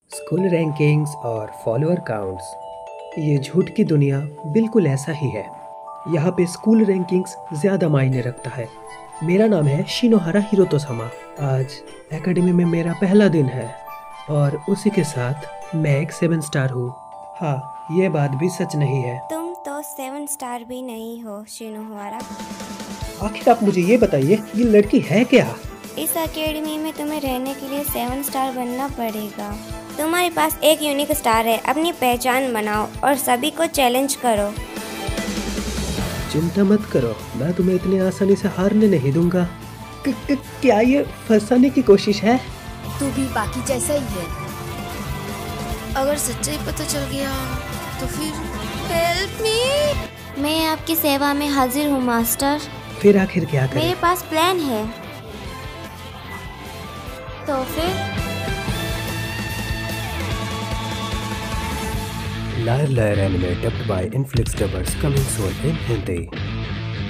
School rankings और follower counts, ये झूठ की दुनिया बिल्कुल ऐसा ही है। यहाँ पे स्कूल रैंकिंग्स ज़्यादा मायने रखता है। मेरा नाम है शिनोहारा हिरोतो-सामा। आज एकेडमी में मेरा पहला दिन है और उसी के साथ मैं एक 7 स्टार हूँ। हाँ, ये बात भी सच नहीं है। तुम तो 7 स्टार भी नहीं हो शिनोहारा। आखिर आप मुझे ये बताइए, ये लड़की है क्या? इस एकेडमी में तुम्हें रहने के लिए 7 स्टार बनना पड़ेगा। तुम्हारे पास एक यूनिक स्टार है, अपनी पहचान बनाओ और सभी को चैलेंज करो। चिंता मत करो, मैं तुम्हें इतनी आसानी से हारने नहीं दूंगा। क्या ये फंसाने की कोशिश है? तू भी बाकी जैसा ही है। अगर सच्चाई पता चल गया तो फिर हेल्प मी। मैं आपकी सेवा में हाजिर हूँ मास्टर। फिर आखिर क्या करें? मेरे पास प्लान है। तो फिर Liar Liar Anime dubbed by Inflix Dubbers coming soon in Hindi.